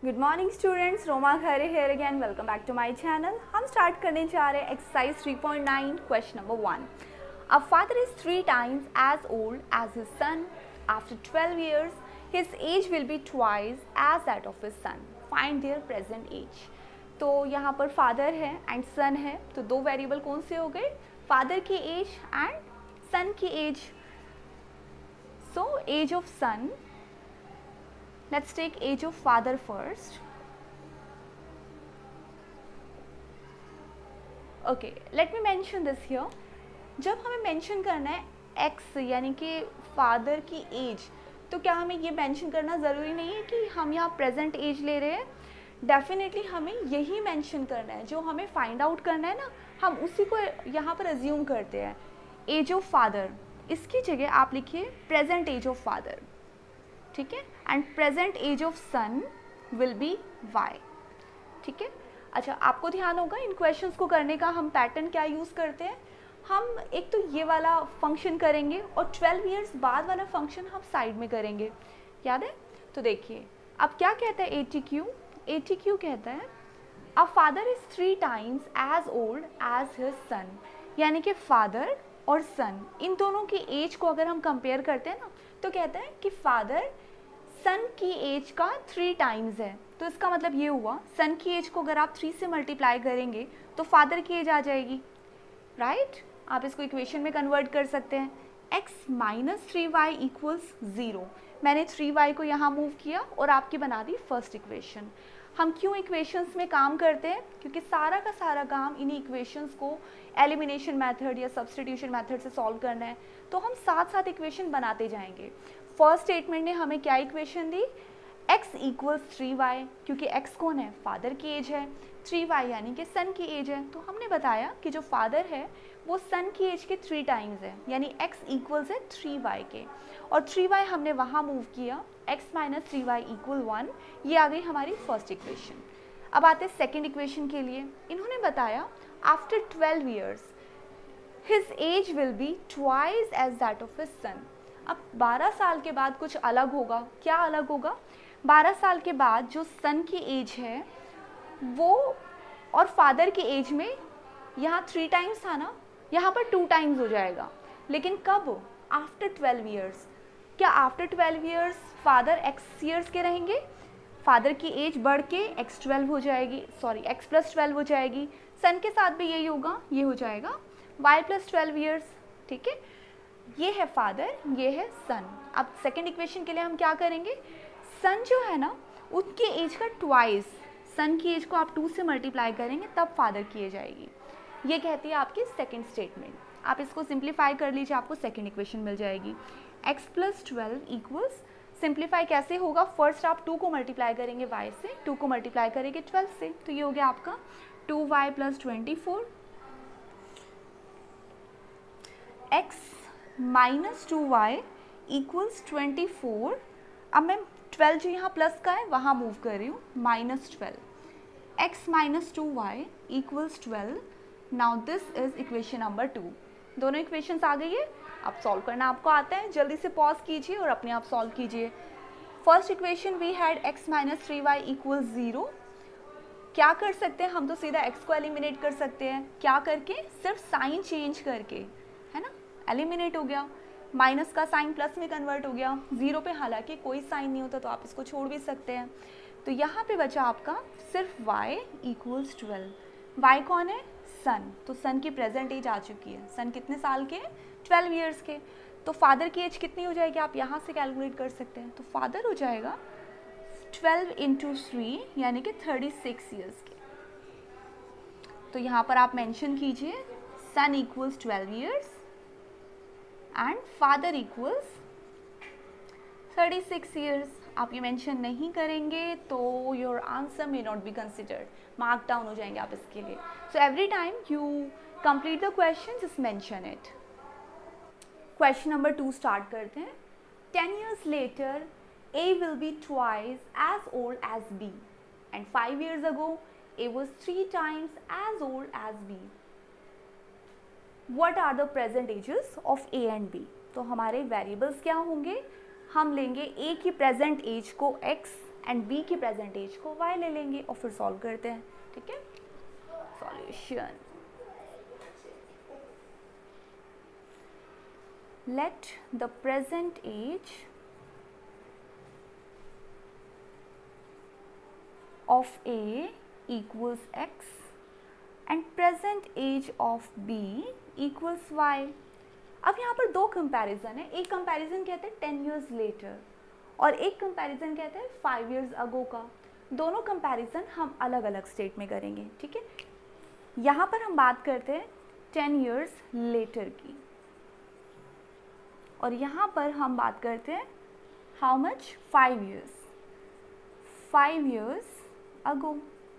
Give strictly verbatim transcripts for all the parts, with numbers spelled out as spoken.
Good morning students, Roma Khare here again. Welcome back to my channel. हम start करने जा रहे हैं exercise three point nine, question number one. A father is three times as old as his son. After twelve years his age will be twice as that of his son. Find their present age. तो यहाँ पर father है and सन है, तो दो variable कौन से हो गए? फादर की एज एंड सन की age. So age of son, let's take age of father first. Okay, let me mention this here. जब हमें मेंशन करना है x यानी कि फादर की एज, तो क्या हमें ये मेंशन करना ज़रूरी नहीं है कि हम यहाँ प्रेजेंट एज ले रहे हैं? डेफिनेटली हमें यही मेंशन करना है, जो हमें फाइंड आउट करना है ना, हम उसी को यहाँ पर अज्यूम करते हैं। एज ऑफ फादर, इसकी जगह आप लिखिए प्रेजेंट एज ऑफ फादर, ठीक है। And present age of son will be Y, ठीक है। अच्छा, आपको ध्यान होगा इन क्वेश्चंस को करने का हम पैटर्न क्या यूज़ करते हैं। हम एक तो ये वाला फंक्शन करेंगे और ट्वेल्व इयर्स बाद वाला फंक्शन हम साइड में करेंगे, याद है? तो देखिए अब क्या कहता है A T Q. A T Q कहता है a father is three times as old as his son, यानी कि फादर और सन इन दोनों की एज को अगर हम कंपेयर करते हैं ना, तो कहते हैं कि फादर सन की एज का थ्री टाइम्स है। तो इसका मतलब ये हुआ, सन की एज को अगर आप थ्री से मल्टीप्लाई करेंगे तो फादर की एज आ जाएगी, राइट right? आप इसको इक्वेशन में कन्वर्ट कर सकते हैं। x minus three Y equals zero. मैंने थ्री वाई को यहाँ मूव किया और आपकी बना दी फर्स्ट इक्वेशन। हम क्यों इक्वेशंस में काम करते हैं? क्योंकि सारा का सारा काम इन्हीं इक्वेशंस को एलिमिनेशन मेथड या सब्स्टिट्यूशन मेथड से सॉल्व करना है, तो हम साथ साथ इक्वेशन बनाते जाएंगे। फर्स्ट स्टेटमेंट ने हमें क्या इक्वेशन दी? x इक्वल्स थ्री वाई, क्योंकि x कौन है? फादर की एज है। थ्री वाई यानी कि सन की एज है। तो हमने बताया कि जो फादर है वो सन की एज के थ्री टाइम्स है, यानी x इक्वल्स है थ्री वाई के, और थ्री वाई हमने वहाँ मूव किया, x minus three Y equal one. ये आ गई हमारी फर्स्ट इक्वेशन। अब आते हैं सेकेंड इक्वेशन के लिए। इन्होंने बताया after twelve years his age will be twice as that of his son. अब बारह साल के बाद कुछ अलग होगा। क्या अलग होगा? बारह साल के बाद जो सन की एज है वो और फादर की एज में, यहाँ थ्री टाइम्स था ना, यहाँ पर टू टाइम्स हो जाएगा। लेकिन कब? After twelve years. क्या after twelve years father X years के रहेंगे? फादर की एज बढ़ के एक्स ट्वेल्व हो जाएगी, सॉरी एक्स प्लस ट्वेल्व हो जाएगी। सन के साथ भी यही होगा, ये हो जाएगा वाई प्लस ट्वेल्व ईयर्स, ठीक है। ये है फादर, ये है सन। अब सेकेंड इक्वेशन के लिए हम क्या करेंगे? सन जो है ना, उसकी एज का ट्वाइस, सन की एज को आप टू से मल्टीप्लाई करेंगे तब फादर की एज आएगी। ये कहती है आपकी सेकेंड स्टेटमेंट। आप इसको सिंप्लीफाई कर लीजिए, आपको सेकेंड इक्वेशन मिल जाएगी। X plus twelve equals, simplify कैसे होगा? फर्स्ट आप टू को मल्टीप्लाई करेंगे वाई से, टू को मल्टीप्लाई करेंगे ट्वेल्व से, तो ये हो गया आपका two Y plus twenty four. X minus two Y equals twenty four. अब मैं ट्वेल्व जो यहाँ प्लस का है वहाँ मूव कर रही हूँ, minus twelve. X minus two Y equals twelve. Now this is equation number two. दोनों इक्वेशंस आ गई है। अब सॉल्व करना आपको आता है, जल्दी से पॉज कीजिए और अपने आप सॉल्व कीजिए। First equation we had X minus three Y equals zero. क्या कर सकते हैं हम? तो सीधा x को एलिमिनेट कर सकते हैं। क्या करके? सिर्फ साइन चेंज करके, है ना, एलिमिनेट हो गया। माइनस का साइन प्लस में कन्वर्ट हो गया। ज़ीरो पे हालांकि कोई साइन नहीं होता, तो आप इसको छोड़ भी सकते हैं। तो यहाँ पे बचा आपका सिर्फ y इक्वल्स ट्वेल्व। y कौन है? सन। तो सन की प्रेजेंट एज आ चुकी है। सन कितने साल के? ट्वेल्व ईयर्स के। तो फादर की एज कितनी हो जाएगी? आप यहाँ से कैलकुलेट कर सकते हैं। तो फादर हो जाएगा ट्वेल्व इंटू थ्री, यानी कि थर्टी सिक्स ईयर्स के। तो यहाँ पर आप मेंशन कीजिए son equals twelve years and father equals thirty six years. आप ये मेंशन नहीं करेंगे तो your answer may not be considered, mark down हो जाएंगे आप इसके लिए। So every time you complete the question just mention it. Question number two start करते हैं। Ten years later A will be twice as old as B, and five years ago A was three times as old as B. What are the present ages of A and B? तो हमारे variables क्या होंगे? हम लेंगे A की present age को x and B की present age को वाई ले लेंगे और फिर सॉल्व करते हैं, ठीक है। Solution, let the present age of A equals X and present age of B equals Y। अब यहाँ पर दो कंपैरिजन है, एक कंपैरिजन कहते हैं टेन years later और एक कंपैरिजन कहते हैं फाइव years ago का। दोनों कंपैरिजन हम अलग अलग स्टेट में करेंगे, ठीक है। यहाँ पर हम बात करते हैं टेन years later की और यहाँ पर हम बात करते हैं how much, five years, five years ago,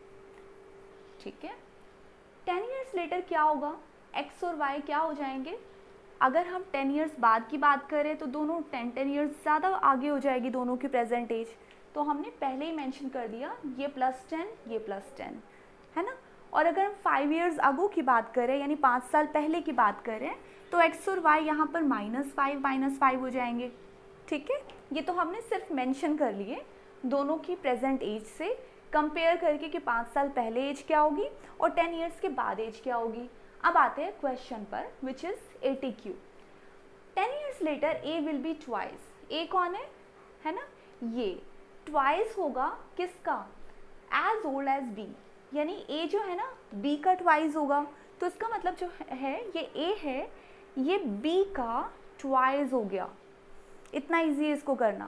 ठीक है। टेन ईयर्स लेटर क्या होगा, एक्स और वाई क्या हो जाएंगे। अगर हम टेन ईयर्स बाद की बात करें तो दोनों टेन टेन ईयर्स ज़्यादा आगे हो जाएगी दोनों की प्रेजेंट एज, तो हमने पहले ही मेंशन कर दिया ये प्लस टेन ये प्लस टेन, है ना। और अगर हम फाइव ईयर्स अगो की बात करें यानी पाँच साल पहले की बात करें तो एक्स और वाई यहाँ पर माइनस फाइव माइनस फाइव हो जाएंगे, ठीक है। ये तो हमने सिर्फ मेंशन कर लिए दोनों की प्रेजेंट एज से कंपेयर करके कि पाँच साल पहले एज क्या होगी और टेन ईयर्स के बाद एज क्या होगी। अब आते हैं क्वेश्चन पर which is A T Q. Ten years later A will be twice, A कौन है, है ना, ये ट्वाइस होगा किसका, एज ओल्ड एज बी, यानी ए जो है ना बी का ट्वाइस होगा। तो इसका मतलब जो है ये ए है ये बी का ट्वाइस हो गया। इतना इजी है इसको करना,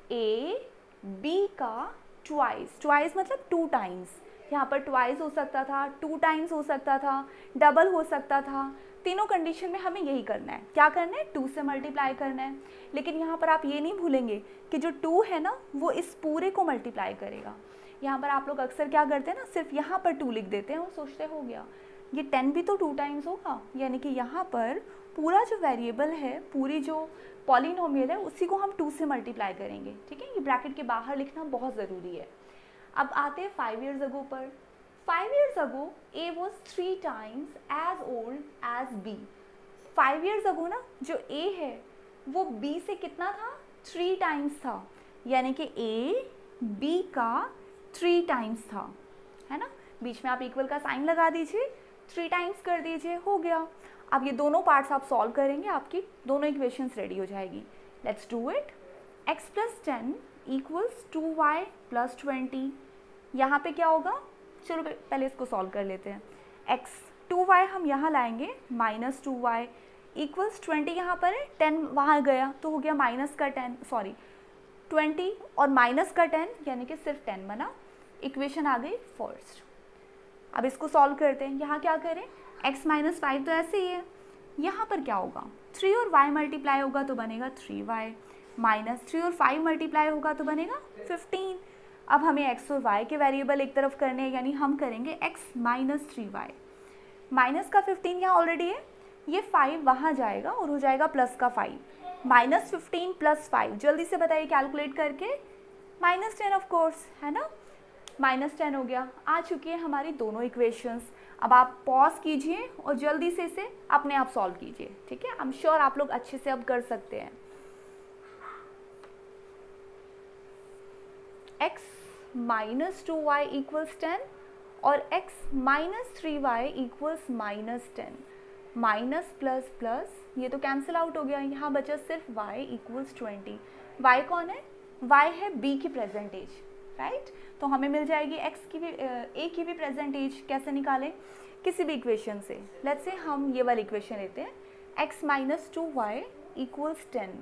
ए बी का ट्वाइस, ट्वाइस मतलब टू टाइम्स, यहाँ पर ट्वाइस हो सकता था, टू टाइम्स हो सकता था, डबल हो सकता था। तीनों कंडीशन में हमें यही करना है, क्या करना है, टू से मल्टीप्लाई करना है। लेकिन यहाँ पर आप ये नहीं भूलेंगे कि जो टू है ना वो इस पूरे को मल्टीप्लाई करेगा। यहाँ पर आप लोग अक्सर क्या करते हैं ना, सिर्फ यहाँ पर टू लिख देते हैं और सोचते हो गया, ये टेन भी तो टू टाइम्स होगा, यानी कि यहाँ पर पूरा जो वेरिएबल है, पूरी जो पॉलिनोमियल है उसी को हम टू से मल्टीप्लाई करेंगे, ठीक है। ये ब्रैकेट के बाहर लिखना बहुत ज़रूरी है। अब आते हैं फाइव ईयर्स अगो पर। Five years ago A was three times as old as B. Five years ago ना जो ए है वो बी से कितना था, थ्री टाइम्स था, यानी कि ए बी का थ्री टाइम्स था, है ना। बीच में आप इक्वल का साइन लगा दीजिए, थ्री टाइम्स कर दीजिए, हो गया। अब ये दोनों पार्ट्स आप सॉल्व करेंगे, आपकी दोनों इक्वेशंस रेडी हो जाएगी। Let's do it. X plus ten equals two Y plus twenty. यहाँ पे क्या होगा, चलो पहले इसको सॉल्व कर लेते हैं। एक्स टू वाई हम यहाँ लाएंगे, minus two Y equals twenty, यहाँ पर है टेन वहाँ गया तो हो गया माइनस का टेन, सॉरी ट्वेंटी और माइनस का टेन यानी कि सिर्फ टेन बना। इक्वेशन आ गई फर्स्ट। अब इसको सॉल्व करते हैं। यहाँ क्या करें, x माइनस फाइव तो ऐसे ही है, यहाँ पर क्या होगा, थ्री और y मल्टीप्लाई होगा तो बनेगा थ्री वाई, माइनस थ्री और फाइव मल्टीप्लाई होगा तो बनेगा फिफ्टीन। अब हमें x और y के वेरिएबल एक तरफ करने हैं, यानी हम करेंगे x minus three Y, minus का फिफ्टीन यहाँ ऑलरेडी है, ये फाइव वहाँ जाएगा और हो जाएगा प्लस का five, minus fifteen plus five, जल्दी से बताइए कैलकुलेट करके, माइनस टेन ऑफ कोर्स, है ना, माइनस टेन हो गया। आ चुकी है हमारी दोनों इक्वेशंस। अब आप पॉज कीजिए और जल्दी से इसे अपने आप सॉल्व कीजिए, ठीक है। आई एम श्योर आप लोग अच्छे से अब कर सकते हैं। x minus two Y equals ten और x minus three Y equals minus ten, minus plus plus ये तो कैंसिल आउट हो गया, यहाँ बचा सिर्फ y इक्वल्स ट्वेंटी। y कौन है, y है b की प्रेजेंट एज, राइट right? तो हमें मिल जाएगी x की भी a की भी प्रेजेंट एज। कैसे निकालें, किसी भी इक्वेशन से। लेट्स से हम ये वाली इक्वेशन लेते हैं, x minus two Y equals ten.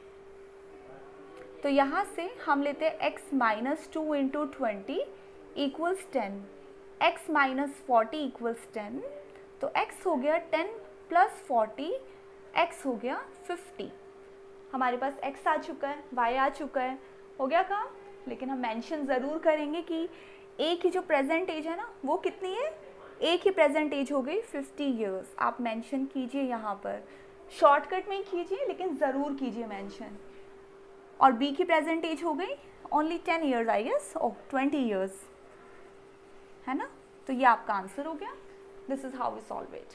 तो यहाँ से हम लेते हैं x minus two into twenty equals ten, x minus forty equals ten, तो x हो गया टेन प्लस फोर्टी, x हो गया फिफ्टी। हमारे पास x आ चुका है, y आ चुका है, हो गया काम। लेकिन हम मेंशन ज़रूर करेंगे कि a की जो प्रेजेंट एज है ना वो कितनी है, a की प्रेजेंट एज हो गई फिफ्टी इयर्स। आप मेंशन कीजिए यहाँ पर, शॉर्टकट में ही कीजिए लेकिन ज़रूर कीजिए मेंशन। और b की प्रेजेंट एज हो गई only ten years I guess, oh twenty years, है ना। तो ये आपका आंसर हो गया। This is how we solve it.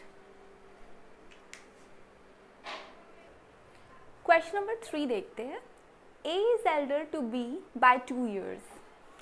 Question number three देखते हैं। A is elder to B by two years.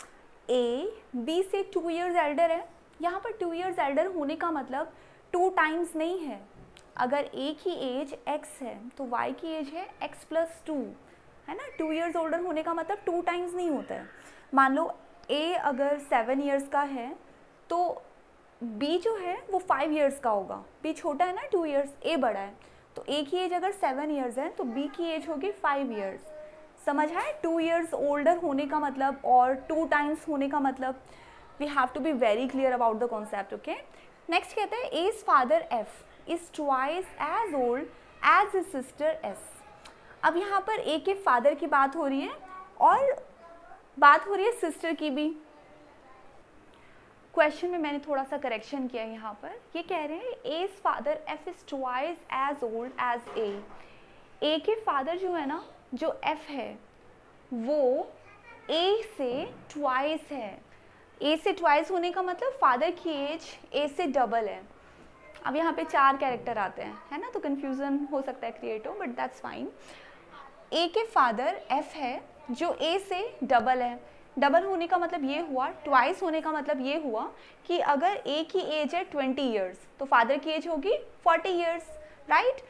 A B से टू ईयर्स एल्डर है। यहाँ पर टू ईयर्स एल्डर होने का मतलब टू टाइम्स नहीं है। अगर ए की एज x है तो y की एज है x प्लस टू, है ना। टू ईयर्स ओल्डर होने का मतलब टू टाइम्स नहीं होता है। मान लो a अगर सेवन ईयर्स का है तो b जो है वो फाइव ईयर्स का होगा। b छोटा है ना टू ईयर्स, a बड़ा है, तो a की एज अगर सेवन ईयर्स है तो b की एज होगी फाइव ईयर्स। समझ आए? टू ईयर्स ओल्डर होने का मतलब और टू टाइम्स होने का मतलब। We have to be very clear about the concept. Okay, next कहते हैं as father F is twice as old as his sister S. अब यहाँ पर ए के फादर की बात हो रही है और बात हो रही है सिस्टर की भी। क्वेश्चन में मैंने थोड़ा सा करेक्शन किया है। यहाँ पर ये कह रहे हैं as father F is twice as old as A. A के फादर जो है ना, जो F है वो A से ट्वाइस है। A से ट्वाइस होने का मतलब फादर की एज A से डबल है। अब यहाँ पे चार कैरेक्टर आते हैं, है ना, तो कंफ्यूजन हो सकता है क्रिएट हो, बट दैट्स फाइन। A के फादर F है जो A से डबल है। डबल होने का मतलब ये हुआ, ट्वाइस होने का मतलब ये हुआ कि अगर A की एज है ट्वेंटी ईयर्स तो फादर की एज होगी forty years, right.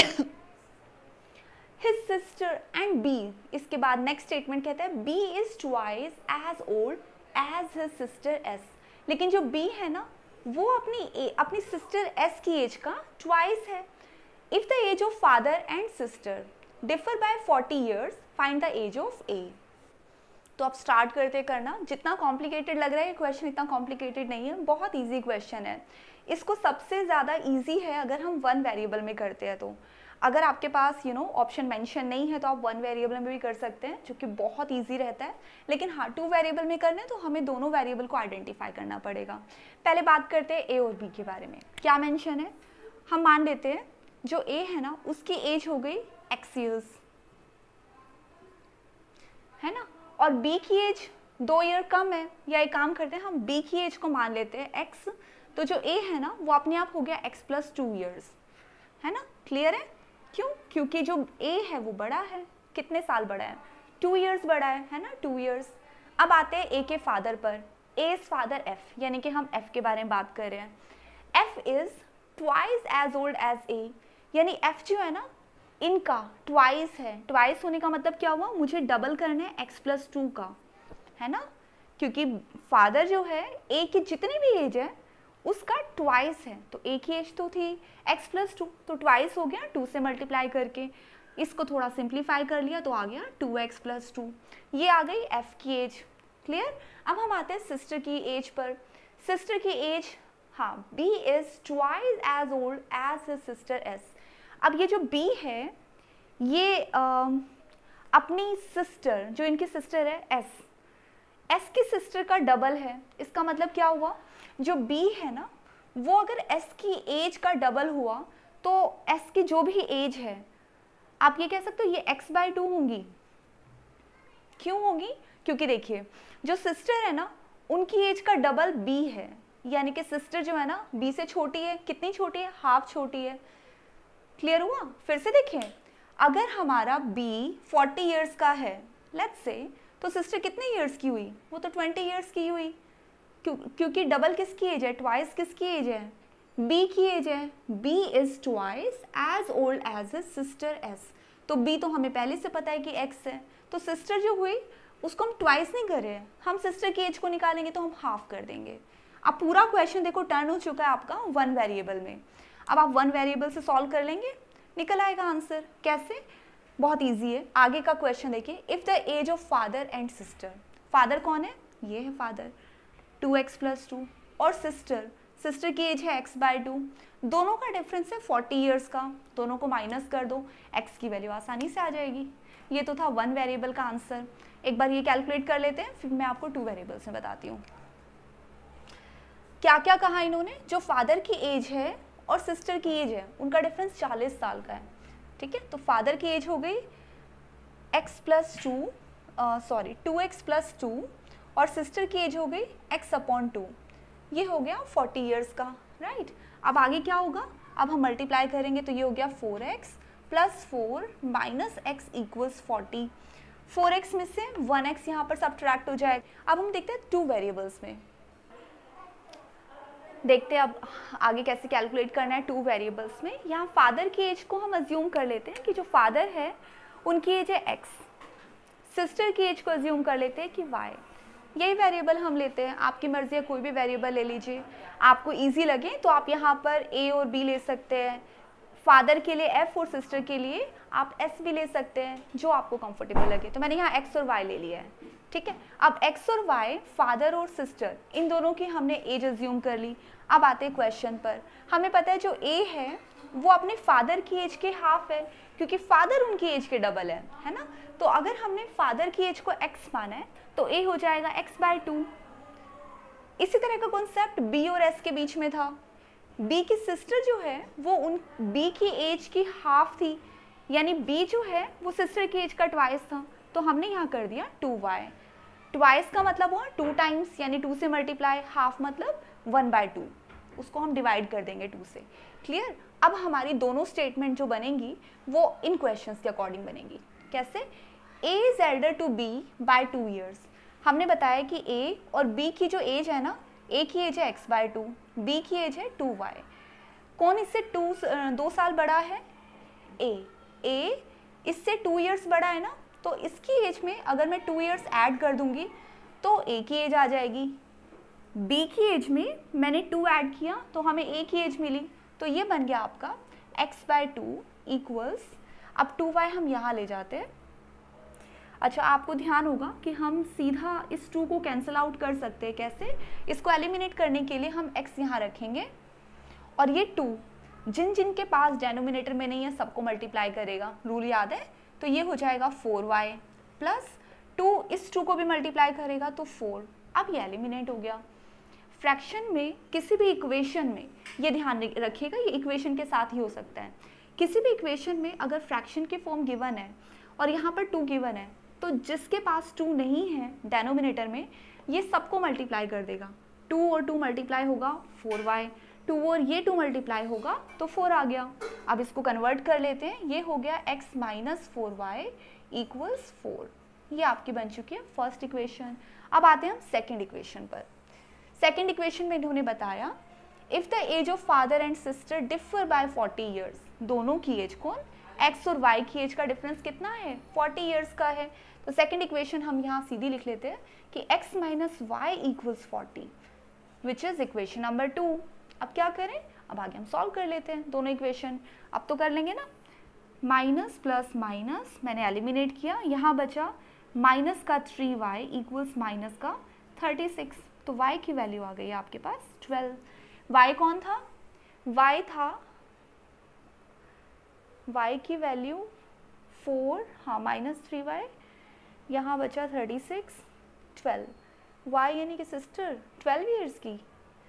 His sister and B, इसके बाद नेक्स्ट स्टेटमेंट कहता है B is twice as old as his sister S। लेकिन जो B है ना वो अपनी अपनी सिस्टर S की एज का ट्वाइस है। If the age of father and sister differ by forty years, find the age of A। तो अब स्टार्ट करते करना। जितना कॉम्प्लिकेटेड लग रहा है क्वेश्चन इतना कॉम्प्लिकेटेड नहीं है, बहुत इजी क्वेश्चन है। इसको सबसे ज़्यादा इजी है अगर हम वन वेरिएबल में करते हैं। तो अगर आपके पास यू नो ऑप्शन मेंशन नहीं है तो आप वन वेरिएबल में भी कर सकते हैं, जो कि बहुत इजी रहता है। लेकिन हाँ, टू वेरिएबल में करना है तो हमें दोनों वेरिएबल को आइडेंटिफाई करना पड़ेगा। पहले बात करते हैं ए और बी के बारे में। क्या मेंशन है? हम मान लेते हैं जो ए है ना उसकी एज हो गई एक्स ईयर्स, है ना, और बी की एज दो ईयर कम है। या एक काम करते हैं, हम बी की एज को मान लेते हैं एक्स, तो जो ए है ना वो अपने आप हो गया एक्स प्लस टू ईयर्स, है ना। क्लियर है? क्यों? क्योंकि जो ए है वो बड़ा है। कितने साल बड़ा है? टू ईयर्स बड़ा है, है ना, टू ईयर्स। अब आते हैं ए के फादर पर। ए इज फादर एफ, यानी कि हम एफ के बारे में बात कर रहे हैं। F is twice as old as A, यानी एफ जो है ना इनका ट्वाइस है। ट्वाइस होने का मतलब क्या हुआ? मुझे डबल करना है एक्स प्लस टू का, है ना, क्योंकि फादर जो है ए की जितनी भी एज है उसका ट्वाइस है। तो ए की एज तो थी एक्स प्लस टू, तो ट्वाइस हो गया टू से मल्टीप्लाई करके। इसको थोड़ा सिंप्लीफाई कर लिया तो आ गया टू एक्स प्लस टू। ये आ गई एफ की एज। क्लियर? अब हम आते हैं सिस्टर की एज पर। सिस्टर की एज, हाँ, B is twice as old as his sister S. अब ये जो बी है ये आ, अपनी सिस्टर, जो इनकी सिस्टर है एस, एस की सिस्टर का डबल है। इसका मतलब क्या हुआ? जो बी है ना वो अगर एस की एज का डबल हुआ तो एस की जो भी एज है, आप ये कह सकते हो ये एक्स बाई टू होंगी। क्यों होगी? क्योंकि देखिए जो सिस्टर है ना उनकी एज का डबल बी है, यानी कि सिस्टर जो है ना बी से छोटी है। कितनी छोटी है? हाफ छोटी है। क्लियर हुआ? फिर से देखिए, अगर हमारा बी फोर्टी ईयर्स का है लेट्स से, तो सिस्टर कितने ईयर्स की हुई? वो तो ट्वेंटी ईयर्स की हुई, क्यों? क्योंकि डबल किसकी एज है? ट्वाइस किसकी एज है? बी की एज है। B is twice as old as his sister S. तो बी तो हमें पहले से पता है कि एक्स है, तो सिस्टर जो हुई उसको हम ट्वाइस नहीं कर रहे हैं, हम सिस्टर की एज को निकालेंगे तो हम हाफ कर देंगे। अब पूरा क्वेश्चन देखो टर्न हो चुका है आपका वन वेरिएबल में। अब आप वन वेरिएबल से सॉल्व कर लेंगे, निकल आएगा आंसर। कैसे? बहुत ईजी है। आगे का क्वेश्चन देखिए, if the age of father and sister, father कौन है? ये है father, two x plus two, और सिस्टर, सिस्टर की एज है एक्स बाई टू। दोनों का डिफरेंस है फोर्टी ईयर्स का। दोनों को माइनस कर दो, एक्स की वैल्यू आसानी से आ जाएगी। ये तो था वन वेरिएबल का आंसर। एक बार ये कैलकुलेट कर लेते हैं, फिर मैं आपको टू वेरिएबल्स में बताती हूँ। क्या क्या कहा इन्होंने? जो फादर की एज है और सिस्टर की एज है उनका डिफरेंस चालीस साल का है। ठीक है, तो फादर की एज हो गई x plus two, sorry two x plus two, और सिस्टर की एज हो गई x अपॉन टू। ये हो गया फोर्टी ईयर्स का, राइट। अब आगे क्या होगा? अब हम मल्टीप्लाई करेंगे तो ये हो गया four x plus four minus x equals forty. Four x में से वन एक्स यहाँ पर सब्ट्रैक्ट हो जाएगा। अब हम देखते हैं टू वेरिएबल्स में, देखते हैं अब आगे कैसे कैलकुलेट करना है टू वेरिएबल्स में। यहाँ फादर की एज को हम अज्यूम कर लेते हैं कि जो फादर है उनकी एज है एक्स, सिस्टर की एज को अज्यूम कर लेते हैं कि वाई। यही वेरिएबल हम लेते हैं, आपकी मर्जी है कोई भी वेरिएबल ले लीजिए, आपको इजी लगे तो आप यहाँ पर ए और बी ले सकते हैं, फादर के लिए एफ और सिस्टर के लिए आप एस भी ले सकते हैं, जो आपको कंफर्टेबल लगे। तो मैंने यहाँ एक्स और वाई ले लिया है, ठीक है। अब एक्स और वाई, फादर और सिस्टर, इन दोनों की हमने एज अज्यूम कर ली। अब आते हैं क्वेश्चन पर। हमें पता है जो ए है वो अपने फादर की एज के हाफ है, क्योंकि फादर उनकी एज के डबल है, है ना। तो अगर हमने फादर की एज को एक्स माना है तो ए हो जाएगा एक्स बाय टू। इसी तरह का कॉन्सेप्ट बी और एस के बीच में था। बी की सिस्टर जो है वो उन बी की एज की हाफ थी, यानी बी जो है वो सिस्टर की एज का ट्वाइस था, तो हमने यहाँ कर दिया टू वाई। ट्वाइस का मतलब हुआ टू टाइम्स, यानी टू से मल्टीप्लाई, हाफ मतलब वन बाय टू, उसको हम डिवाइड कर देंगे टू से। क्लियर। अब हमारी दोनों स्टेटमेंट जो बनेंगी वो इन क्वेश्चंस के अकॉर्डिंग बनेंगी। कैसे? A is elder to B by two years. हमने बताया कि ए और बी की जो एज है ना, ए की एज है एक्स बाय टू, बी की एज है टू वाई। कौन इससे टू दो साल बड़ा है? ए। ए इससे टू ईयर्स बड़ा है ना, तो इसकी एज में अगर मैं टू ईयर्स ऐड कर दूंगी तो ए की एज आ जाएगी। बी की एज में मैंने टू ऐड किया तो हमें ए की एज मिली, तो ये बन गया आपका एक्स बाय टू इक्वल्स, अब टू वाई हम यहाँ ले जाते हैं। अच्छा, आपको ध्यान होगा कि हम सीधा इस टू को कैंसिल आउट कर सकते हैं। कैसे? इसको एलिमिनेट करने के लिए हम x यहाँ रखेंगे और ये टू जिन जिन के पास डेनोमिनेटर में नहीं है सबको मल्टीप्लाई करेगा, रूल याद है। तो ये हो जाएगा फोर वाई प्लस टू, इस टू को भी मल्टीप्लाई करेगा तो फोर। अब ये एलिमिनेट हो गया। फ्रैक्शन में किसी भी इक्वेशन में ये ध्यान रखिएगा, ये इक्वेशन के साथ ही हो सकता है। किसी भी इक्वेशन में अगर फ्रैक्शन की फॉर्म गिवन है और यहाँ पर टू गिवन है, तो जिसके पास टू नहीं है डेनोमिनेटर में, ये सबको मल्टीप्लाई कर देगा। टू और टू मल्टीप्लाई होगा फोर वाई, टू और ये टू मल्टीप्लाई होगा तो फोर आ गया। अब इसको कन्वर्ट कर लेते हैं, ये हो गया x minus four y equals four. ये आपकी बन चुकी है फर्स्ट इक्वेशन। अब आते हैं हम सेकेंड इक्वेशन पर। सेकेंड इक्वेशन में इन्होंने बताया if the age of father and sister differ by forty years, दोनों की एज कौन, एक्स और वाई की एज का डिफरेंस कितना है, फोर्टी ईयर्स का है। तो सेकेंड इक्वेशन हम यहाँ सीधी लिख लेते हैं कि x minus y equals forty, which is equation number two. अब क्या करें, अब आगे हम सॉल्व कर लेते हैं दोनों इक्वेशन। अब तो कर लेंगे ना, माइनस प्लस माइनस मैंने एलिमिनेट किया, यहाँ बचा माइनस का थ्री वाई इक्वल्स माइनस का थर्टी सिक्स। तो y की वैल्यू आ गई आपके पास ट्वेल्व। y कौन था, y था, y की वैल्यू फोर, हाँ माइनस थ्री वाई, यहाँ बचा थर्टी सिक्स, ट्वेल्व। y यानी कि सिस्टर ट्वेल्व ईयर्स की।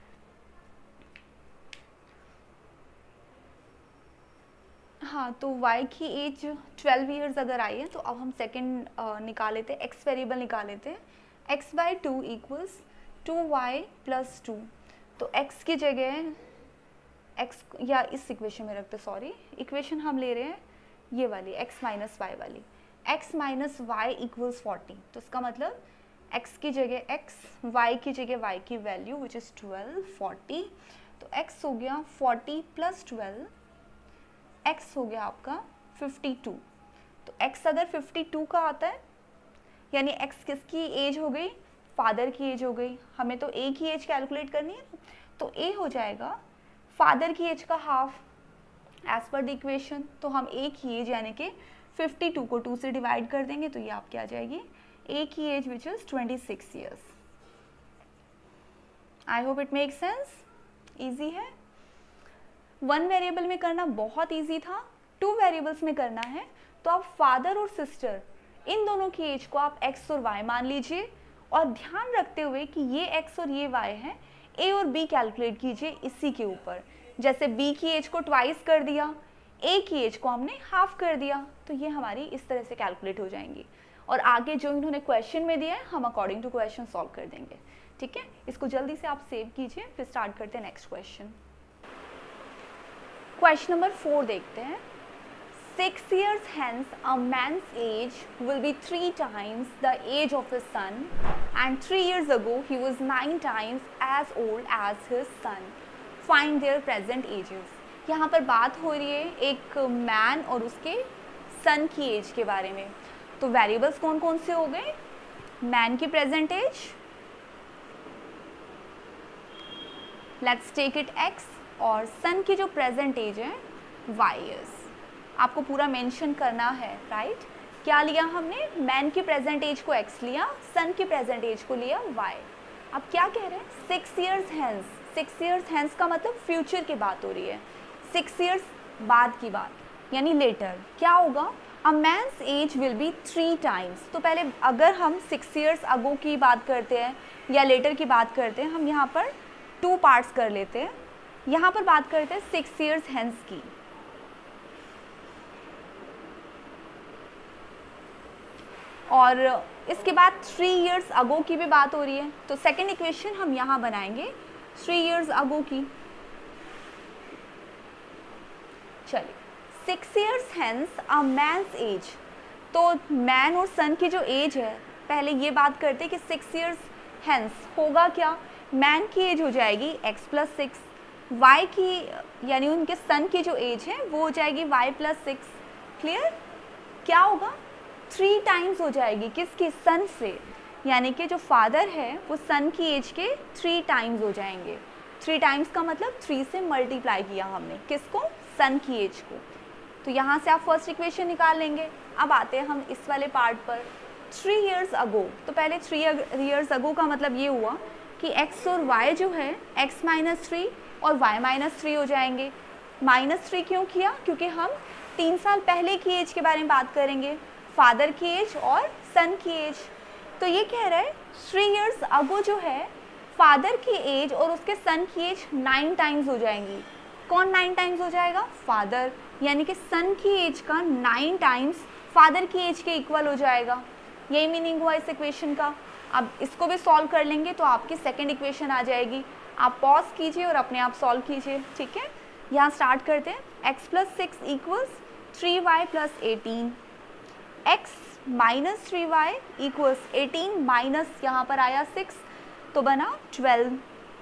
हाँ, तो y की एज ट्वेल्व ईयर्स अगर आई है तो अब हम सेकेंड निकाल लेते हैं, x वेरिएबल निकाल लेते हैं। x by two equals two Y plus two, तो x की जगह x या इस इक्वेशन में रखते, सॉरी इक्वेशन हम ले रहे हैं ये वाली x माइनस वाई वाली, x minus y equals forty. तो इसका मतलब x की जगह x, y की जगह y की value which is twelve, forty. तो x हो गया फोर्टी प्लस ट्वेल्व, x हो गया आपका फिफ्टी टू। तो x अगर फिफ्टी टू का आता है यानी x किसकी एज हो गई, फादर की एज हो गई। हमें तो a की एज कैलकुलेट करनी है, तो a हो जाएगा फादर की एज का half as per the equation. तो हम a की एज यानी कि फिफ्टी टू को टू से डिवाइड कर देंगे तो ये आपकी आ जाएगी a की age which is twenty six years. I hope it make sense. Easy है। वन वेरिएबल में करना बहुत इजी था, टू वेरिएबल्स में करना है तो आप फादर और सिस्टर इन दोनों की एज को आप x और y मान लीजिए, और ध्यान रखते हुए कि ये x और ये y है, a और b कैलकुलेट कीजिए इसी के ऊपर। जैसे b की एज को ट्वाइस कर दिया, a की एज को हमने हाफ कर दिया, तो ये हमारी इस तरह से कैलकुलेट हो जाएंगी। और आगे जो इन्होंने क्वेश्चन में दिया है हम अकॉर्डिंग टू क्वेश्चन सॉल्व कर देंगे। ठीक है, इसको जल्दी से आप सेव कीजिए, फिर स्टार्ट करते हैं next question. Question number four देखते हैं। Six years hence, a man's age will be three times the age of his son, and three years ago he was nine times as old as his son. Find their present ages. यहाँ पर बात हो रही है एक man और उसके सन की एज के बारे में. तो वेरिएबल्स कौन कौन से हो गए? मैन की present age, let's take it x, और सन की जो प्रेजेंट एज है वाई इज. आपको पूरा मेंशन करना है, राइट right? क्या लिया हमने? मैन की प्रेजेंट एज को एक्स लिया, सन की प्रेजेंट एज को लिया वाई. अब क्या कह रहे हैं? Six years hence. Six years hence का मतलब फ्यूचर की बात हो रही है, सिक्स ईयर्स बाद की बात, यानी लेटर. क्या होगा? A man's age will be three times. तो पहले अगर हम सिक्स ईयर्स अगो की बात करते हैं या लेटर की बात करते हैं, हम यहाँ पर टू पार्ट्स कर लेते हैं. यहाँ पर बात करते हैं सिक्स ईयर्स हैंस की, और इसके बाद थ्री इयर्स अगो की भी बात हो रही है. तो सेकेंड इक्वेशन हम यहाँ बनाएंगे थ्री इयर्स अगो की. चलिए, six years hence a man's age. तो मैन और सन की जो एज है, पहले ये बात करते हैं कि सिक्स इयर्स हैंस होगा क्या? मैन की एज हो जाएगी एक्स प्लस सिक्स, वाई की यानी उनके सन की जो एज है वो हो जाएगी वाई प्लस सिक्स. क्लियर? क्या होगा? थ्री टाइम्स हो जाएगी. किसकी? सन से. यानी कि जो फादर है वो सन की एज के थ्री टाइम्स हो जाएंगे. थ्री टाइम्स का मतलब थ्री से मल्टीप्लाई किया हमने. किसको? सन की एज को. तो यहाँ से आप फर्स्ट इक्वेशन निकाल लेंगे. अब आते हैं हम इस वाले पार्ट पर. Three years ago. तो पहले थ्री इयर्स अगो का मतलब ये हुआ कि एक्स और वाई जो है एक्स माइनस थ्री और वाई माइनस थ्री हो जाएंगे. माइनस थ्री क्यों किया? क्योंकि हम तीन साल पहले की एज के बारे में बात करेंगे, फादर की एज और सन की एज. तो ये कह रहा है थ्री इयर्स अगो जो है फादर की एज और उसके सन की एज नाइन टाइम्स हो जाएंगी. कौन नाइन टाइम्स हो जाएगा? फादर. यानी कि सन की एज का नाइन टाइम्स फादर की एज के इक्वल हो जाएगा. यही मीनिंग हुआ इस इक्वेशन का. अब इसको भी सॉल्व कर लेंगे तो आपकी सेकेंड इक्वेशन आ जाएगी. आप पॉज कीजिए और अपने आप सॉल्व कीजिए. ठीक है, यहाँ स्टार्ट करते हैं. X plus six equals three y plus eighteen. x minus three Y equals eighteen minus यहाँ पर आया सिक्स, तो बना ट्वेल्व.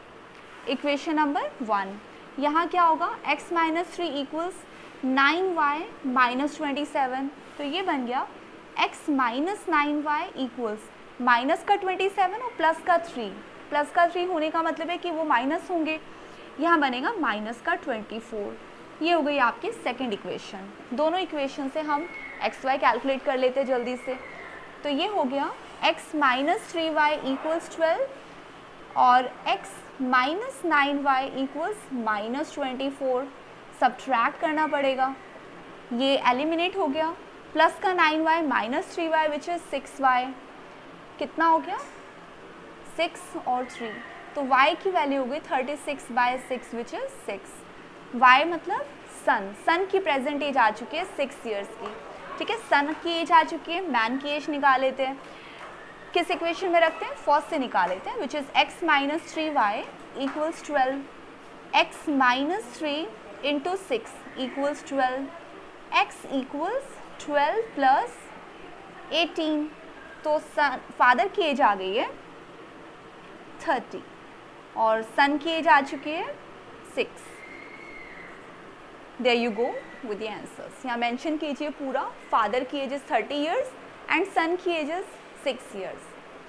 Equation number one. यहाँ क्या होगा? x minus three equals nine y minus twenty seven. तो ये बन गया x minus nine y equals minus का ट्वेंटी सेवन और प्लस का थ्री. प्लस का थ्री होने का मतलब है कि वो माइनस होंगे. यहाँ बनेगा माइनस का ट्वेंटी फोर. ये हो गई आपकी सेकेंड इक्वेशन. दोनों इक्वेशन से हम एक्स वाई कैलकुलेट कर लेते हैं जल्दी से. तो ये हो गया x minus three Y equals twelve और x minus nine y equals minus twenty four. Subtract करना पड़ेगा. ये एलिमिनेट हो गया. प्लस का nine y minus three y which is six y. कितना हो गया? सिक्स और थ्री. तो y की वैल्यू हो गई thirty six by six which is six. y मतलब सन. सन की प्रेजेंट एज आ चुकी है सिक्स ईयर्स की. ठीक है, सन की एज आ चुकी है. मैन की एज निकाल लेते हैं. किस इक्वेशन में रखते हैं? फर्स्ट से निकाल लेते हैं, which is x minus three Y equals twelve. X minus three into six equals twelve. X equals twelve plus eighteen. तो सन फादर की एज आ गई है थर्टी और सन की एज आ चुकी है six. There you go with the answers. यहाँ मेंशन कीजिए पूरा. फादर की age is thirty years and son की age is six years.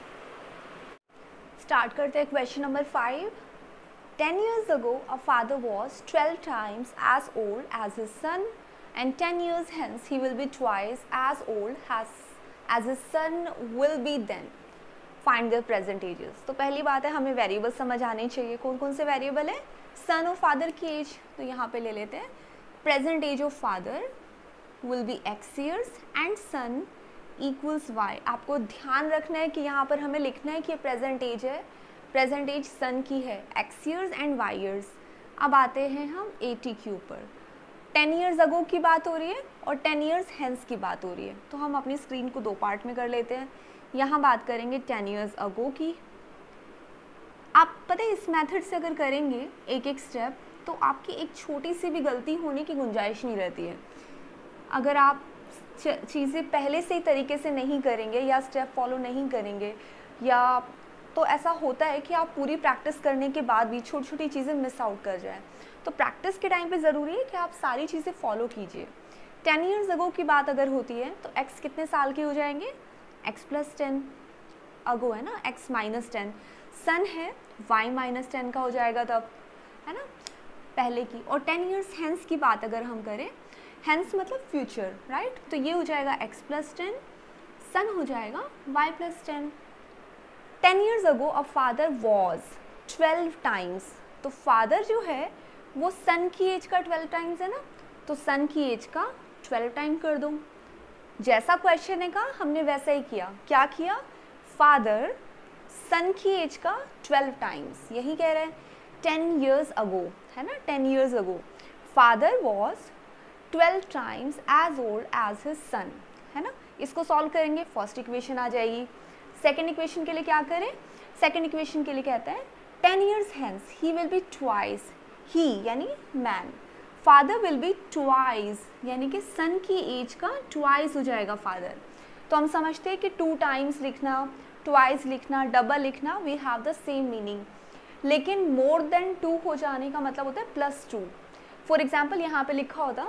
Start करते हैं question number five. Ten years ago a father was twelve times as old as his son and ten years hence he will be twice as old as his son will be then. Find the present ages. तो पहली बात है हमें variable समझ आने चाहिए. कौन कौन से वेरिएबल है? सन और फादर की एज. तो यहाँ पे ले लेते हैं present age of father will be x years and son equals y. आपको ध्यान रखना है कि यहाँ पर हमें लिखना है कि प्रेजेंट एज है, प्रेजेंट एज सन की है x years and y years. अब आते हैं हम एटी के ऊपर. टेन ईयर्स अगो की बात हो रही है और टेन ईयर्स हेंस की बात हो रही है. तो हम अपनी स्क्रीन को दो पार्ट में कर लेते हैं. यहाँ बात करेंगे टेन ईयर्स अगो की. आप पता है इस मेथड से अगर करेंगे एक एक स्टेप तो आपकी एक छोटी सी भी गलती होने की गुंजाइश नहीं रहती है. अगर आप चीज़ें पहले से ही तरीके से नहीं करेंगे या स्टेप फॉलो नहीं करेंगे, या तो ऐसा होता है कि आप पूरी प्रैक्टिस करने के बाद भी छोटी छोटी चीज़ें मिस आउट कर जाएं। तो प्रैक्टिस के टाइम पे ज़रूरी है कि आप सारी चीज़ें फॉलो कीजिए। टेन ईयर्स अगो की बात अगर होती है तो एक्स कितने साल के हो जाएंगे, एक्स प्लस टेन, अगो है ना, एक्स माइनस टेन, सन है वाई माइनस टेन का हो जाएगा तब, है ना, पहले की। और टेन ईयर्स हैंस की बात अगर हम करें, हैंस मतलब फ्यूचर, राइट, तो ये हो जाएगा एक्स प्लस टेन, सन हो जाएगा y plus ten. Ten years ago a father was twelve times, तो फादर जो है वो सन की एज का ट्वेल्व टाइम्स है ना, तो सन की एज का ट्वेल्व टाइम कर दो। जैसा क्वेश्चन है कहा हमने वैसा ही किया। क्या किया, फादर सन की एज का ट्वेल्व टाइम्स, यही कह रहे हैं टेन ईयर्स अगो, है ना, ten years ago father was twelve times as old as his son, है ना। इसको सॉल्व करेंगे, फर्स्ट इक्वेशन आ जाएगी। सेकेंड इक्वेशन के लिए क्या करें, सेकेंड इक्वेशन के लिए कहते हैं ten years hence he will be twice, he यानी man, father will be twice यानी कि सन की एज का ट्वाइस हो जाएगा फादर। तो हम समझते हैं कि टू टाइम्स लिखना, ट्वाइस लिखना, डबल लिखना, we have the same meaning, लेकिन मोर देन टू हो जाने का मतलब होता है प्लस टू। फॉर एग्जाम्पल यहाँ पे लिखा होता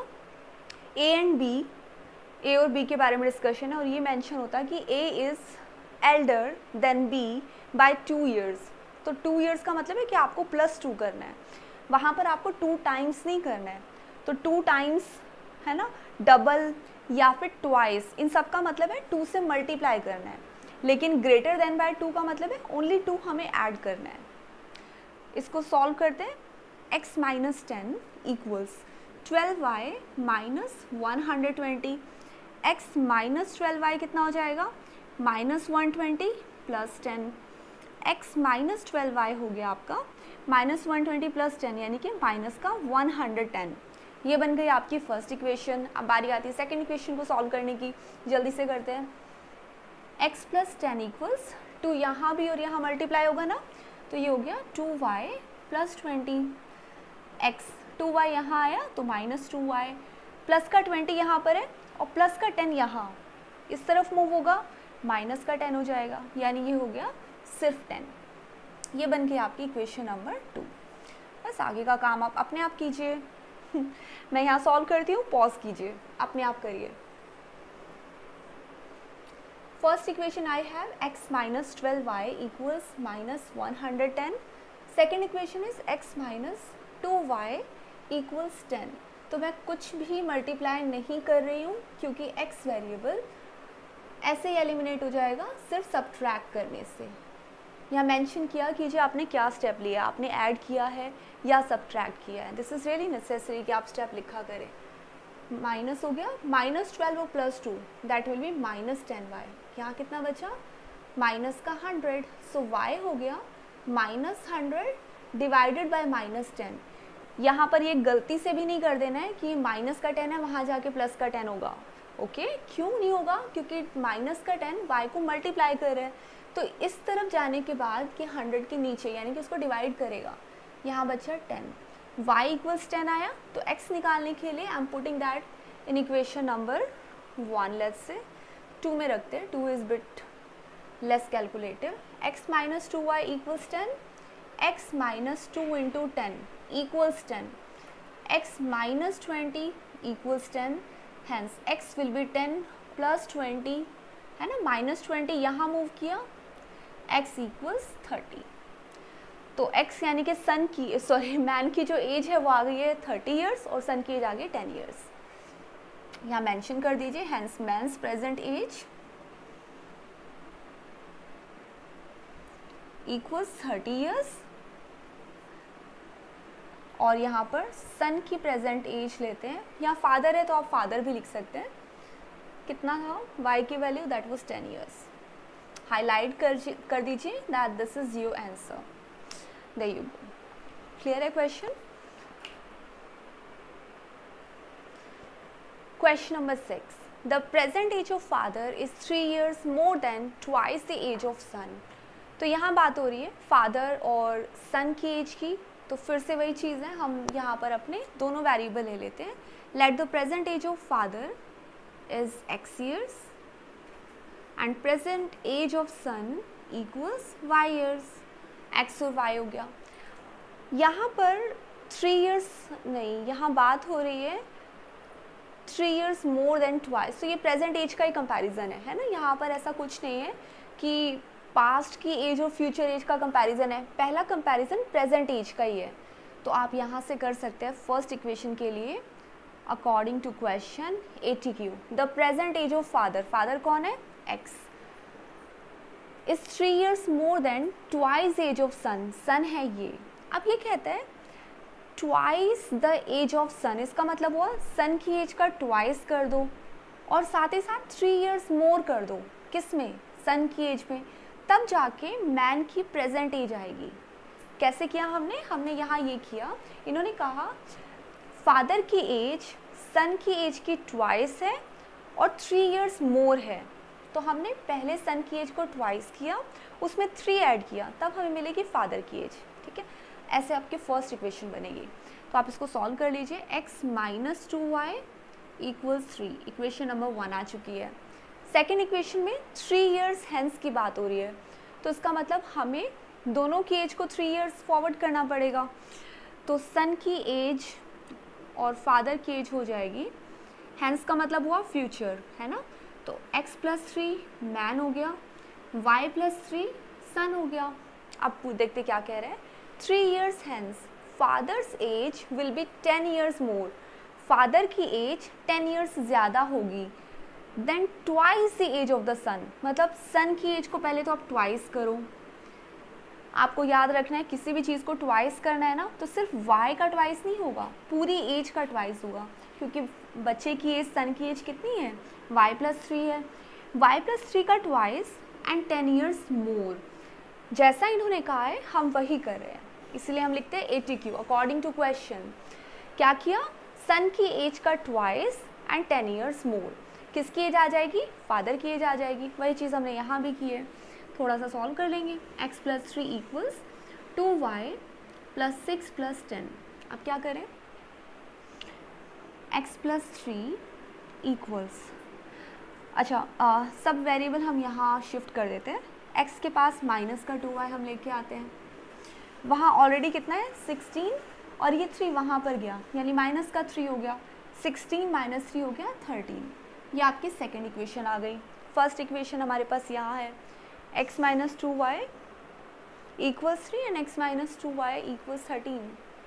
ए एंड बी, ए और बी के बारे में डिस्कशन है और ये मेंशन होता है कि A is elder than B by two years, तो टू ईयर्स का मतलब है कि आपको प्लस टू करना है, वहाँ पर आपको टू टाइम्स नहीं करना है। तो टू टाइम्स है ना, डबल या फिर ट्वाइस, इन सब का मतलब है टू से मल्टीप्लाई करना है, लेकिन ग्रेटर देन बाय टू का मतलब है ओनली टू हमें ऐड करना है। इसको सॉल्व करते हैं, x minus ten equals twelve y minus one hundred twenty, x minus twelve y कितना हो जाएगा, minus one twenty plus ten, x minus twelve y हो गया आपका minus one twenty plus ten यानी कि माइनस का वन हंड्रेड टेन। ये बन गई आपकी फर्स्ट इक्वेशन। अब बारी आती है सेकेंड इक्वेशन को सॉल्व करने की, जल्दी से करते हैं। X plus ten equals two, यहाँ भी और यहाँ मल्टीप्लाई होगा ना, तो ये हो गया two Y plus twenty, x two y यहाँ आया तो माइनस टू वाई, प्लस का ट्वेंटी यहाँ पर है और प्लस का टेन यहाँ इस तरफ मूव होगा, माइनस का टेन हो जाएगा, यानी ये हो गया सिर्फ टेन। ये बन गई आपकी इक्वेशन नंबर टू। बस आगे का काम आप अपने आप कीजिए। मैं यहाँ सॉल्व करती हूँ, पॉज कीजिए, अपने आप करिए। First equation I have x minus twelve y equals minus one hundred ten. Second equation is x minus two Y equals ten. तो मैं कुछ भी मल्टीप्लाई नहीं कर रही हूँ क्योंकि x वेरिएबल ऐसे ही एलिमिनेट हो जाएगा सिर्फ सब्ट्रैक्ट करने से। यहाँ मेंशन किया कीजिए आपने क्या स्टेप लिया, आपने ऐड किया है या सब्ट्रैक्ट किया है। दिस इज़ रियली नेसेसरी कि आप स्टेप लिखा करें। माइनस हो गया, माइनस ट्वेल्व और plus two that will be minus ten y. यहाँ कितना बचा, माइनस का हंड्रेड, सो वाई हो गया minus hundred divided by minus ten. यहाँ पर ये गलती से भी नहीं कर देना है कि माइनस का टेन है वहाँ जाके प्लस का टेन होगा। Okay okay? क्यों नहीं होगा, क्योंकि माइनस का टेन वाई को मल्टीप्लाई कर रहे हैं, तो इस तरफ जाने के बाद कि हंड्रेड के नीचे यानी कि उसको डिवाइड करेगा। यहाँ बचा टेन, y इक्वल्स टेन आया, तो x निकालने के लिए I am putting that in equation number one. Let's say two में रखते हैं, two is bit less calculative. x minus two Y equals ten, x minus two into ten equals ten, x minus twenty equals ten, hence x will be ten plus twenty, है ना, minus twenty यहाँ move किया, x equals thirty. तो x यानी कि सन की sorry man की जो एज है वो आ गई है थर्टी इयर्स और सन की एज आ गई टेन इयर्स। यहाँ मेंशन कर दीजिए, hence man's present age equals thirty years, और यहाँ पर सन की प्रेजेंट एज लेते हैं। यहाँ फादर है तो आप फादर भी लिख सकते हैं। कितना था y की value, that was ten years. Highlight कर कर दीजिए that this is your answer. There you go. Clear है question? Question number six, the present age of father is three years more than twice the age of son. तो यहाँ बात हो रही है फादर और सन की एज की, तो फिर से वही चीज़ है, हम यहाँ पर अपने दोनों वेरिएबल ले लेते हैं। Let the present age of father is x years and present age of sun equals y years. x और y हो गया. यहाँ पर थ्री years नहीं, यहाँ बात हो रही है three years more than twice. तो ये present age का ही comparison है, है ना. यहाँ पर ऐसा कुछ नहीं है कि past की age और future age का comparison है. पहला comparison present age का ही है. तो आप यहाँ से कर सकते हैं first equation के लिए according to question eighty Q. The present age of father, father कौन है? X. is three years more than twice age of son. son है ये. अब ये कहता है twice the age of sun. इसका मतलब हुआ sun की age का twice कर दो और साथ ही साथ three years more कर दो. किस में? sun की age में. तब जाके man की present age आएगी. कैसे किया हमने? हमने यहाँ ये किया, इन्होंने कहा फादर की एज सन की एज की ट्वाइस है और थ्री इयर्स मोर है. तो हमने पहले सन की एज को ट्वाइस किया, उसमें थ्री ऐड किया, तब हमें मिलेगी फादर की एज. ठीक है, ऐसे आपकी फर्स्ट इक्वेशन बनेगी. तो आप इसको सॉल्व कर लीजिए. x minus two Y equals three. Equation number one आ चुकी है. सेकेंड इक्वेशन में थ्री इयर्स हैंस की बात हो रही है, तो इसका मतलब हमें दोनों की एज को थ्री इयर्स फॉरवर्ड करना पड़ेगा. तो सन की एज और फादर की एज हो जाएगी, हैंस का मतलब हुआ फ्यूचर, है ना. तो x प्लस थ्री मैन हो गया, y प्लस थ्री सन हो गया. अब देखते क्या कह रहे हैं. Three years hence father's age will be ten years more. Father की एज टेन इयर्स ज़्यादा होगी then twice the age of the son. मतलब सन की एज को पहले तो आप ट्वाइस करो. आपको याद रखना है किसी भी चीज़ को ट्वाइस करना है ना, तो सिर्फ y का ट्वाइस नहीं होगा, पूरी एज का ट्वाइस होगा, क्योंकि बच्चे की एज सन की एज कितनी है? y प्लस थ्री है. y प्लस थ्री का twice and ten years more. जैसा इन्होंने कहा है हम वही कर रहे हैं, इसलिए हम लिखते हैं A T Q according to question. क्या किया? सन की एज का twice and ten years more. किसकी एज आ जाएगी? फादर की एज आ जाएगी. वही चीज़ हमने यहाँ भी की है. थोड़ा सा सॉल्व कर लेंगे. x plus three equals two Y plus six plus ten. अब क्या करें? x प्लस थ्री इक्वल्स, अच्छा आ, सब वेरिएबल हम यहाँ शिफ्ट कर देते हैं. x के पास माइनस का टू वाई हम लेके आते हैं. वहाँ ऑलरेडी कितना है? सिक्सटीन, और ये थ्री वहाँ पर गया, यानी माइनस का थ्री हो गया. सिक्सटीन माइनस थ्री हो गया थर्टीन. ये आपकी सेकेंड इक्वेशन आ गई. फर्स्ट इक्वेशन हमारे पास यहाँ है x minus two Y equals three and x minus two Y equals thirteen.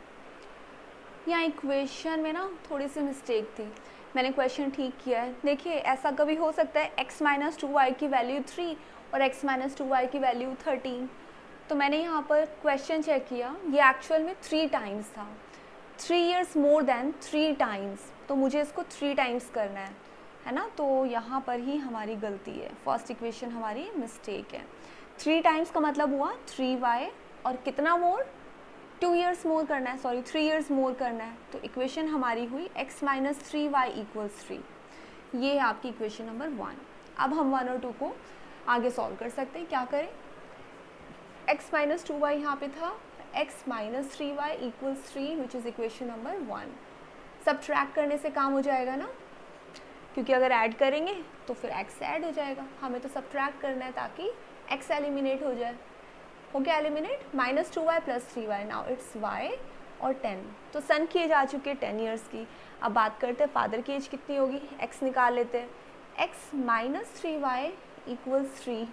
यहाँ इक्वेशन में ना थोड़ी सी मिस्टेक थी, मैंने क्वेश्चन ठीक किया है. देखिए ऐसा कभी हो सकता है x माइनस टू वाई की वैल्यू थ्री और x माइनस टू वाई की वैल्यू थर्टीन. तो मैंने यहाँ पर क्वेश्चन चेक किया, ये एक्चुअल में थ्री टाइम्स था. Three years more than three times, तो मुझे इसको थ्री टाइम्स करना है, है ना. तो यहाँ पर ही हमारी गलती है, फर्स्ट इक्वेशन हमारी मिस्टेक है. थ्री टाइम्स का मतलब हुआ थ्री वाई और कितना मोर? टू इयर्स मोर करना है, सॉरी थ्री इयर्स मोर करना है. तो इक्वेशन हमारी हुई x minus three Y equals three. ये है आपकी इक्वेशन नंबर वन. अब हम वन और टू को आगे सॉल्व कर सकते हैं. क्या करें? x माइनस टू वाई यहाँ पे था, x minus three Y equals three which is equation number one. Subtract करने से काम हो जाएगा ना, क्योंकि अगर ऐड करेंगे तो फिर x ऐड हो जाएगा. हमें तो सब्ट्रैक्ट करना है ताकि x एलिमिनेट हो जाए. हो गया eliminate. Minus two Y plus three y, now it's y और टेन. तो सन की एज आ चुकी है टेन ईयर्स की. अब बात करते हैं फादर की एज कितनी होगी. x निकाल लेते हैं. x minus three Y equals three.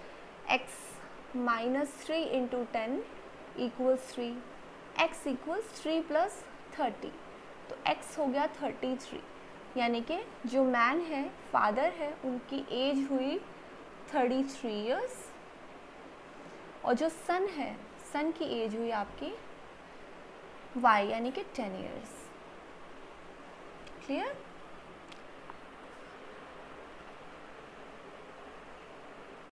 X minus three into ten equals three. X equals three plus thirty. तो x हो गया थर्टी थ्री, यानी कि जो मैन है, फादर है, उनकी एज हुई थर्टी थ्री इयर्स और जो सन है, सन की एज हुई आपकी y यानी कि टेन इयर्स. क्लियर?